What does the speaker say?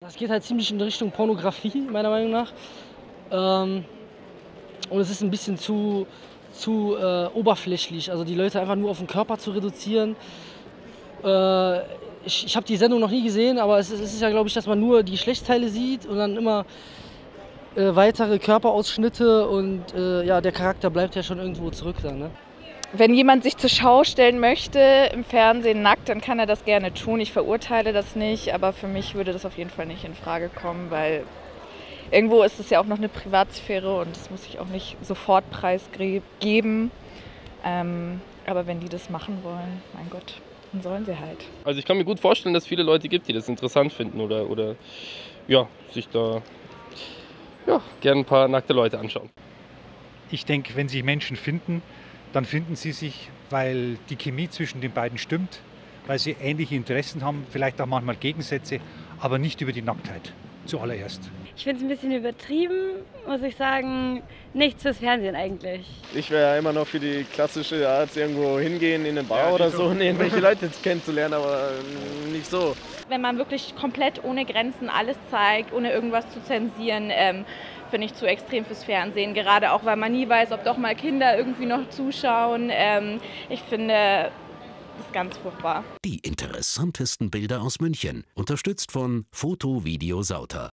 Es geht halt ziemlich in Richtung Pornografie, meiner Meinung nach. Und es ist ein bisschen zu oberflächlich, also die Leute einfach nur auf den Körper zu reduzieren. Ich habe die Sendung noch nie gesehen, aber es ist ja, glaube ich, dass man nur die Geschlechtsteile sieht und dann immer weitere Körperausschnitte und ja, der Charakter bleibt ja schon irgendwo zurück dann, ne? Wenn jemand sich zur Schau stellen möchte im Fernsehen nackt, dann kann er das gerne tun. Ich verurteile das nicht, aber für mich würde das auf jeden Fall nicht in Frage kommen, weil irgendwo ist es ja auch noch eine Privatsphäre und das muss ich auch nicht sofort preisgeben. Aber wenn die das machen wollen, mein Gott, dann sollen sie halt. Also ich kann mir gut vorstellen, dass es viele Leute gibt, die das interessant finden oder ja, sich da gerne ein paar nackte Leute anschauen. Ich denke, wenn sich Menschen finden, dann finden sie sich, weil die Chemie zwischen den beiden stimmt, weil sie ähnliche Interessen haben, vielleicht auch manchmal Gegensätze, aber nicht über die Nacktheit zuallererst. Ich finde es ein bisschen übertrieben, muss ich sagen. Nichts fürs Fernsehen eigentlich. Ich wäre ja immer noch für die klassische Art, irgendwo hingehen in eine Bar oder so und irgendwelche Leute kennenzulernen, aber nicht so. Wenn man wirklich komplett ohne Grenzen alles zeigt, ohne irgendwas zu zensieren, finde ich zu extrem fürs Fernsehen. Gerade auch, weil man nie weiß, ob doch mal Kinder irgendwie noch zuschauen. Ich finde das ganz furchtbar. Die interessantesten Bilder aus München. Unterstützt von Foto Video Sauter.